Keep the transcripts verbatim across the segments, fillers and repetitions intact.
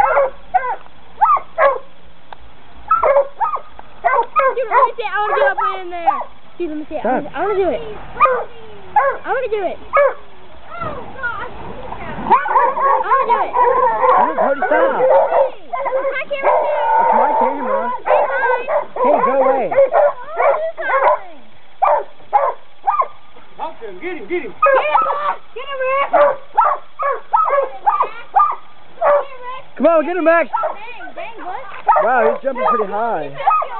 Let me see it. I want to get up in there. Dude, let me see it. I want to do it. I want to do it. I want to do it. Cody, stop. My camera's here. It's my camera. Hey, go away. Get him, get him, get him. Get him, Get him, Rick. Come on, get him, Max. Dang, dang, what? Wow, he's jumping pretty high.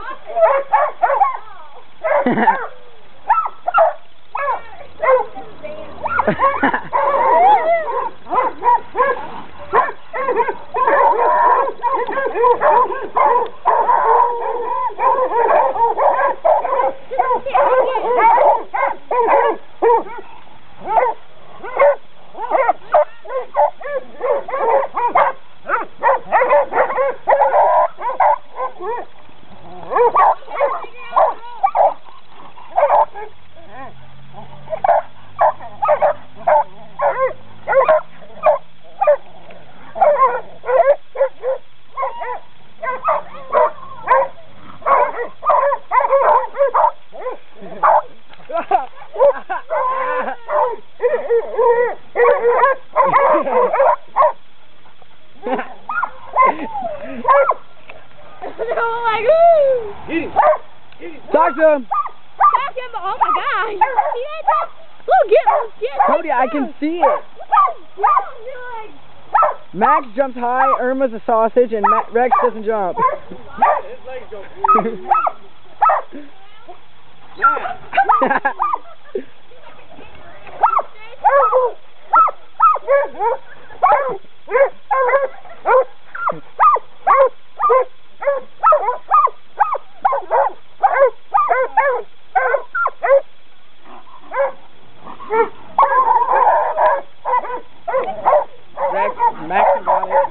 Talk to him. Talk to him. Oh my God! You see that? Look, get him. Get him. Cody, I can see it. Max jumps high, Irma's a sausage, and Ma Rex doesn't jump. His legs go forward. Yeah. Rex, Max got it.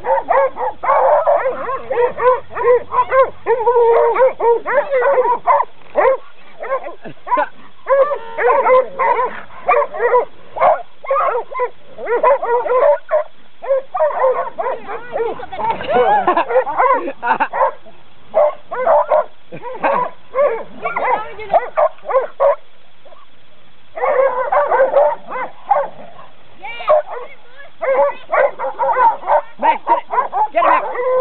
Max, get it! Get it, Max!